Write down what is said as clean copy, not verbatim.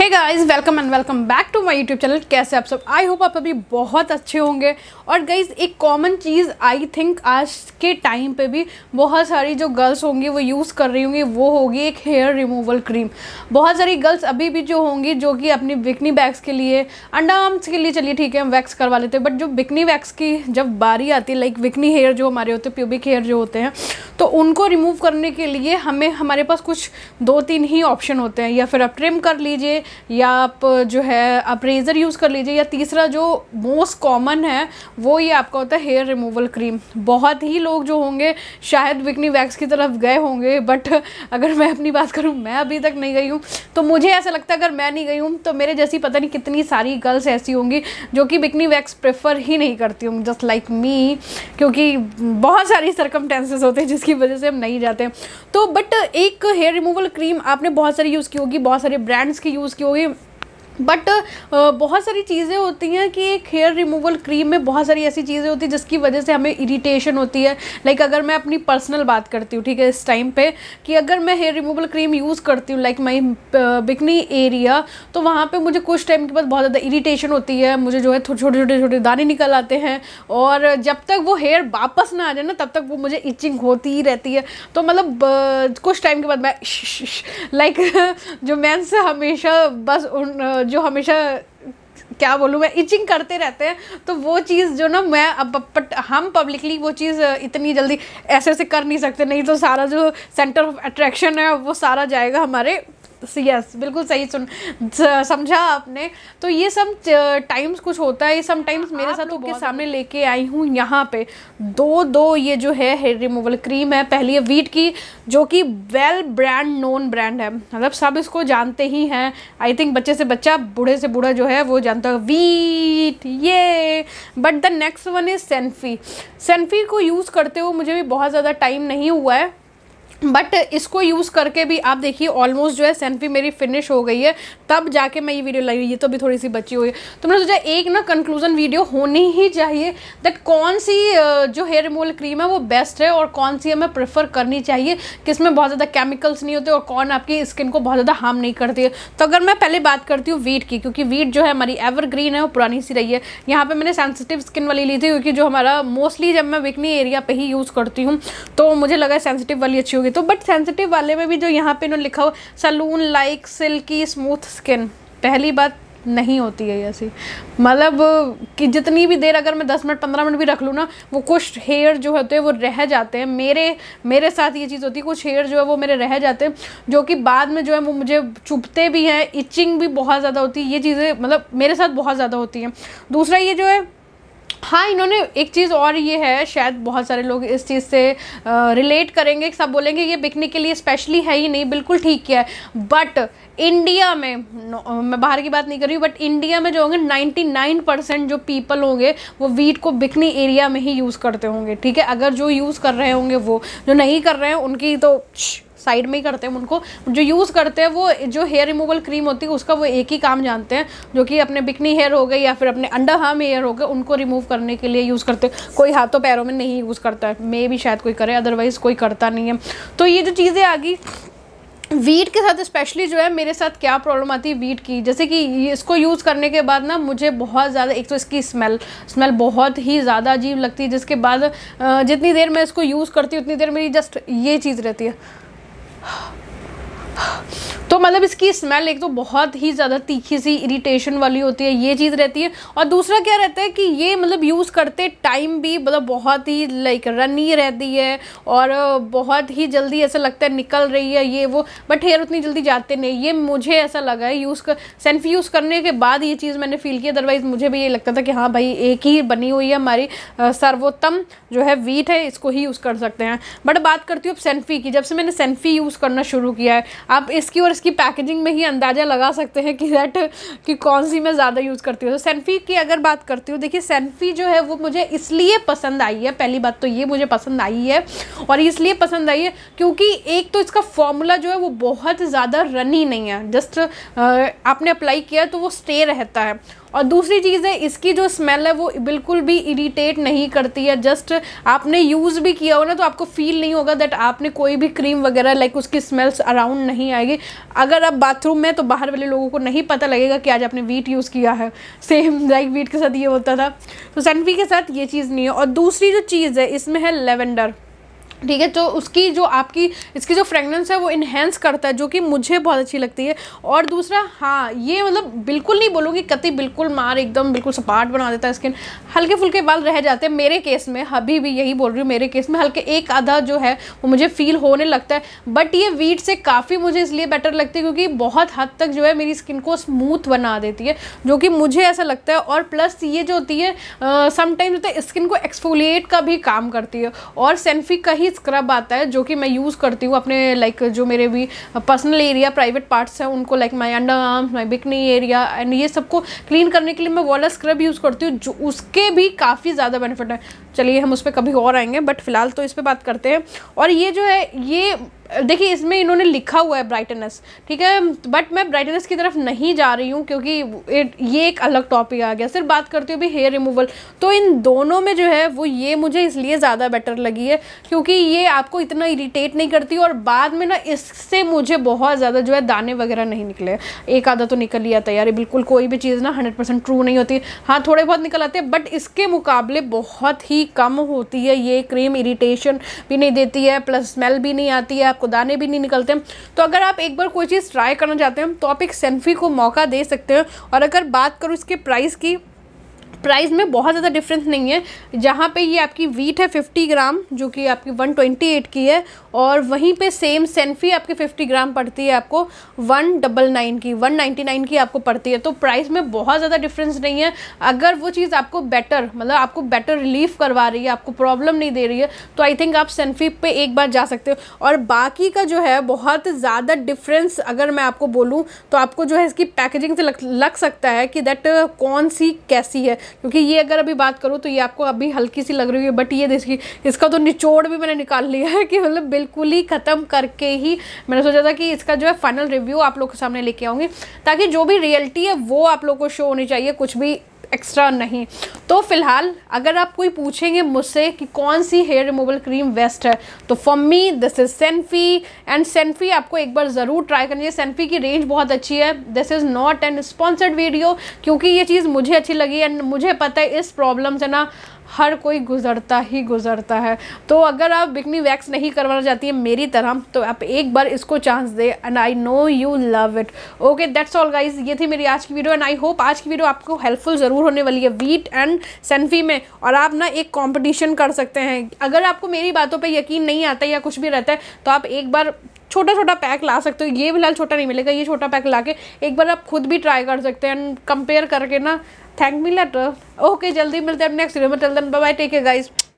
Hey guys, welcome and welcome back to my YouTube channel. कैसे आप सब? I hope आप अभी बहुत अच्छे होंगे। और गाइस, एक कॉमन चीज़ आई थिंक आज के टाइम पे भी बहुत सारी जो गर्ल्स होंगी वो यूज़ कर रही होंगी, वो होगी एक हेयर रिमूवल क्रीम। बहुत सारी गर्ल्स अभी भी जो होंगी जो कि अपनी बिकनी बैग्स के लिए, अंडर आर्म्स के लिए चलिए ठीक है हम वैक्स करवा लेते हैं, बट जो बिकनी वैक्स की जब बारी आती है, लाइक बिकनी हेयर जो हमारे होते हैं, प्यूबिक हेयर जो होते हैं, तो उनको रिमूव करने के लिए हमारे पास कुछ 2-3 ही ऑप्शन होते हैं। या फिर आप ट्रिम कर लीजिए, या आप जो है आप रेज़र यूज़ कर लीजिए, या तीसरा जो मोस्ट कॉमन है वो ये आपका होता है हेयर रिमूवल क्रीम। बहुत ही लोग जो होंगे शायद बिकनी वैक्स की तरफ गए होंगे, बट अगर मैं अपनी बात करूँ, मैं अभी तक नहीं गई हूँ। तो मुझे ऐसा लगता है अगर मैं नहीं गई हूँ तो मेरे जैसी पता नहीं कितनी सारी गर्ल्स ऐसी होंगी जो कि बिकनी वैक्स प्रेफर ही नहीं करती होंगी, जस्ट लाइक मी, क्योंकि बहुत सारी सर्कमस्टेंसेस होते हैं जिसकी वजह से हम नहीं जाते। तो बट एक हेयर रिमूवल क्रीम आपने बहुत सारी यूज़ की होगी, बहुत सारे ब्रांड्स की यूज़ की होगी, बट बहुत सारी चीज़ें होती हैं कि एक हेयर रिमूवल क्रीम में बहुत सारी ऐसी चीज़ें होती हैं जिसकी वजह से हमें इरिटेशन होती है। लाइक अगर मैं अपनी पर्सनल बात करती हूँ, ठीक है, इस टाइम पे कि अगर मैं हेयर रिमूवल क्रीम यूज़ करती हूँ लाइक माई बिकनी एरिया, तो वहाँ पे मुझे कुछ टाइम के बाद बहुत ज़्यादा इरिटेशन होती है। मुझे जो है छोटे छोटे दाने निकल आते हैं, और जब तक वो हेयर वापस ना आ जाए ना तब तक वो मुझे इचिंग होती ही रहती है। तो मतलब कुछ टाइम के बाद मैं लाइक जो मेंस हमेशा बस उन जो हमेशा क्या बोलूँ मैं, इचिंग करते रहते हैं, तो वो चीज़ जो ना मैं बट हम पब्लिकली वो चीज़ इतनी जल्दी ऐसे कर नहीं सकते, नहीं तो सारा जो सेंटर ऑफ अट्रैक्शन है वो सारा जाएगा हमारे। यस, बिल्कुल सही समझा आपने। तो ये सब टाइम्स कुछ होता है, ये समटाइम्स मेरे साथ आपके सामने लेके आई हूँ यहाँ पे दो ये जो है हेयर रिमूवल क्रीम है। पहली है वीट की, जो कि वेल ब्रांड नोन ब्रांड है, मतलब सब इसको जानते ही हैं। आई थिंक बच्चे से बच्चा, बूढ़े से बूढ़ा जो है वो जानता है वीट ये। But the next one is Sanfe. Sanfe को यूज़ करते हुए मुझे भी बहुत ज़्यादा टाइम नहीं हुआ है, बट इसको यूज़ करके भी आप देखिए ऑलमोस्ट जो है सेन्फी मेरी फिनिश हो गई है, तब जाके मैं ये वीडियो लाई हुई, ये तो अभी थोड़ी सी बची हुई है। तो मैंने सोचा एक ना कंक्लूजन वीडियो होनी ही चाहिए दैट कौन सी जो हेयर रिमूवल क्रीम है वो बेस्ट है और कौन सी हमें प्रेफर करनी चाहिए, किसमें बहुत ज़्यादा केमिकल्स नहीं होते और कौन आपकी स्किन को बहुत ज़्यादा हार्म नहीं करती है। तो अगर मैं पहले बात करती हूँ वीट की, क्योंकि वीट जो है हमारी एवरग्रीन है, वो पुरानी सी रही है। यहाँ पर मैंने सेंसिटिव स्किन वाली ली थी, क्योंकि जो हमारा मोस्टली जब मैं बिकनी एरिया पर ही यूज़ करती हूँ तो मुझे लगा सेंसिटिव वाली अच्छी होगी। तो बट सेंसिटिव वाले में भी जो यहाँ पे इन्होंने लिखा हो salon like silky smooth skin, पहली बात नहीं होती है ऐसी। मतलब कि जितनी भी देर अगर मैं 10 मिनट 15 मिनट भी रख लूँ ना, वो कुछ हेयर जो होते हैं वो रह जाते हैं। मेरे साथ ये चीज़ होती है, कुछ हेयर जो है वो मेरे रह जाते हैं, जो कि बाद में जो है वो मुझे चुभते भी हैं, इचिंग भी बहुत ज़्यादा होती है। ये चीज़ें मतलब मेरे साथ बहुत ज़्यादा होती हैं। दूसरा ये जो है, हाँ, इन्होंने एक चीज़ और ये है, शायद बहुत सारे लोग इस चीज़ से रिलेट करेंगे, सब बोलेंगे ये बिकनी के लिए स्पेशली है ही नहीं, बिल्कुल ठीक किया है। बट इंडिया में, मैं बाहर की बात नहीं कर रही हूँ, बट इंडिया में जो होंगे 99% जो पीपल होंगे वो वीट को बिकनी एरिया में ही यूज़ करते होंगे, ठीक है। अगर जो यूज़ कर रहे होंगे, वो जो नहीं कर रहे हैं उनकी तो साइड में ही करते हैं। उनको जो यूज़ करते हैं वो जो हेयर रिमूवल क्रीम होती है उसका वो एक ही काम जानते हैं, जो कि अपने बिकनी हेयर हो गए या फिर अपने अंडर आर्म हेयर हो गए, उनको रिमूव करने के लिए यूज़ करते हैं। कोई हाथों पैरों में नहीं यूज़ करता है, मे भी शायद कोई करे, अदरवाइज़ कोई करता नहीं है। तो ये जो चीज़ें आ गई वीट के साथ, स्पेशली जो है मेरे साथ क्या प्रॉब्लम आती है वीट की, जैसे कि इसको यूज़ करने के बाद ना मुझे बहुत ज़्यादा, एक तो इसकी स्मेल बहुत ही ज़्यादा अजीब लगती है, जिसके बाद जितनी देर मैं इसको यूज़ करती हूँ उतनी देर मेरी जस्ट ये चीज़ रहती है। तो मतलब इसकी स्मेल एक तो बहुत ही ज़्यादा तीखी सी इरिटेशन वाली होती है, ये चीज़ रहती है। और दूसरा क्या रहता है कि ये मतलब यूज़ करते टाइम भी मतलब बहुत ही लाइक रनी रहती है, और बहुत ही जल्दी ऐसा लगता है निकल रही है ये वो, बट हेयर उतनी जल्दी जाते नहीं। ये मुझे ऐसा लगा है सेन्फी यूज़ करने के बाद ये चीज़ मैंने फील की। अदरवाइज़ मुझे भी ये लगता था कि हाँ भाई एक ही बनी हुई है हमारी सर्वोत्तम जो है वीट है, इसको ही यूज़ कर सकते हैं। बट बात करती हूँ अब सेन्फी की। जब से मैंने सेन्फी यूज़ करना शुरू किया है, आप इसकी और इसकी पैकेजिंग में ही अंदाज़ा लगा सकते हैं कि कौन सी मैं ज़्यादा यूज़ करती हूँ। तो सेन्फी की अगर बात करती हूँ, देखिए सेन्फी जो है वो मुझे इसलिए पसंद आई है, पहली बात तो ये मुझे पसंद आई है, और इसलिए पसंद आई है क्योंकि एक तो इसका फॉर्मूला जो है वो बहुत ज़्यादा रनी नहीं है, जस्ट आपने अप्लाई किया तो वो स्टे रहता है। और दूसरी चीज़ है इसकी जो स्मेल है वो बिल्कुल भी इरिटेट नहीं करती है। जस्ट आपने यूज़ भी किया हो ना तो आपको फील नहीं होगा दैट आपने कोई भी क्रीम वगैरह लाइक उसकी स्मेल्स अराउंड नहीं आएगी। अगर आप बाथरूम में, तो बाहर वाले लोगों को नहीं पता लगेगा कि आज आपने वीट यूज़ किया है। सेम लाइक वीट के साथ ये होता था, तो सैनफी के साथ ये चीज़ नहीं है। और दूसरी जो चीज़ है इसमें है लेवेंडर, ठीक है, तो उसकी जो आपकी इसकी जो फ्रेगनेंस है वो इन्हेंस करता है, जो कि मुझे बहुत अच्छी लगती है। और दूसरा, हाँ, ये मतलब बिल्कुल नहीं बोलूँगी कतई बिल्कुल मार एकदम बिल्कुल सपाट बना देता है स्किन, हल्के फुल्के बाल रह जाते हैं मेरे केस में, अभी भी यही बोल रही हूँ, मेरे केस में हल्के एक आधा जो है वो मुझे फील होने लगता है। बट ये वीट से काफ़ी मुझे इसलिए बेटर लगती है क्योंकि बहुत हद तक जो है मेरी स्किन को स्मूथ बना देती है, जो कि मुझे ऐसा लगता है। और प्लस ये जो होती है समटाइम्स होता है स्किन को एक्सफोलिएट का भी काम करती है। और सैनफी का ही स्क्रब आता है जो कि मैं यूज़ करती हूँ अपने लाइक जो मेरे भी पर्सनल एरिया प्राइवेट पार्ट्स हैं उनको, like my underarms, my bikini area and ये सबको क्लीन करने के लिए मैं वाला स्क्रब यूज़ करती हूँ, जो उसके भी काफ़ी ज़्यादा बेनिफिट है। चलिए हम उस पर कभी और आएंगे, बट फिलहाल तो इस पर बात करते हैं। और ये जो है, ये देखिए इसमें इन्होंने लिखा हुआ है ब्राइटनेस, ठीक है, बट मैं ब्राइटनेस की तरफ नहीं जा रही हूँ क्योंकि ये एक अलग टॉपिक आ गया। सिर्फ बात करती हूँ अभी हेयर रिमूवल, तो इन दोनों में जो है वो ये मुझे इसलिए ज़्यादा बेटर लगी है क्योंकि ये आपको इतना इरिटेट नहीं करती और बाद में ना इससे मुझे बहुत ज़्यादा जो है दाने वगैरह नहीं निकले। एक आधा तो निकल ही आता है यार, बिल्कुल कोई भी चीज़ ना 100% ट्रू नहीं होती, हाँ थोड़े बहुत निकल आते हैं, बट इसके मुकाबले बहुत ही कम होती है। ये क्रीम इरिटेशन भी नहीं देती है, प्लस स्मेल भी नहीं आती है, आपको दाने भी नहीं निकलते हैं। तो अगर आप एक बार कोई चीज़ ट्राई करना चाहते हैं तो आप एक सैनफी को मौका दे सकते हैं। और अगर बात करूँ इसके प्राइस की, प्राइस में बहुत ज़्यादा डिफरेंस नहीं है। जहाँ पे ये आपकी वीट है 50 ग्राम जो कि आपकी 128 की है, और वहीं पे सेम सैनफी आपकी 50 ग्राम पड़ती है आपको 199 की, 199 की आपको पड़ती है। तो प्राइस में बहुत ज़्यादा डिफरेंस नहीं है। अगर वो चीज़ आपको बेटर मतलब आपको बेटर रिलीफ करवा रही है, आपको प्रॉब्लम नहीं दे रही है, तो आई थिंक आप सैनफी पे एक बार जा सकते हो। और बाकी का जो है बहुत ज़्यादा डिफरेंस अगर मैं आपको बोलूँ तो आपको जो है इसकी पैकेजिंग से लग सकता है कि दैट कौन सी कैसी है, क्योंकि ये अगर अभी बात करूँ तो ये आपको अभी हल्की सी लग रही है, बट ये देखिए इसका तो निचोड़ भी मैंने निकाल लिया है कि मतलब बिल्कुल ही ख़त्म करके ही मैंने सोचा था कि इसका जो है फाइनल रिव्यू आप लोग के सामने लेके आऊँगी, ताकि जो भी रियलिटी है वो आप लोग को शो होनी चाहिए, कुछ भी एक्स्ट्रा नहीं। तो फिलहाल अगर आप कोई पूछेंगे मुझसे कि कौन सी हेयर रिमूवल क्रीम बेस्ट है, तो for me this is Sanfe, and Sanfe आपको एक बार ज़रूर ट्राई करनी है। सैनफी की रेंज बहुत अच्छी है। This is not an sponsored video, क्योंकि ये चीज़ मुझे अच्छी लगी एंड मुझे पता है इस प्रॉब्लम से ना हर कोई गुजरता ही गुजरता है। तो अगर आप बिकनी वैक्स नहीं करवाना चाहती है मेरी तरह, तो आप एक बार इसको चांस दे and I know you love it. Okay, that's all guys, ये थी मेरी आज की वीडियो एंड आई होप आज की वीडियो आपको हेल्पफुल ज़रूर होने वाली है वीट एंड सैनफी में। और आप ना एक कंपटीशन कर सकते हैं। अगर आपको मेरी बातों पे यकीन नहीं आता या कुछ भी रहता है तो आप एक बार छोटा छोटा पैक ला सकते हो। ये फिलहाल छोटा नहीं मिलेगा, ये छोटा पैक ला के एक बार आप खुद भी ट्राई कर सकते हैं एंड कंपेयर करके ना थैंक मी लेटर। ओके, जल्दी मिलते हैं नेक्स्ट वीडियो में। Till then bye bye, take care guys.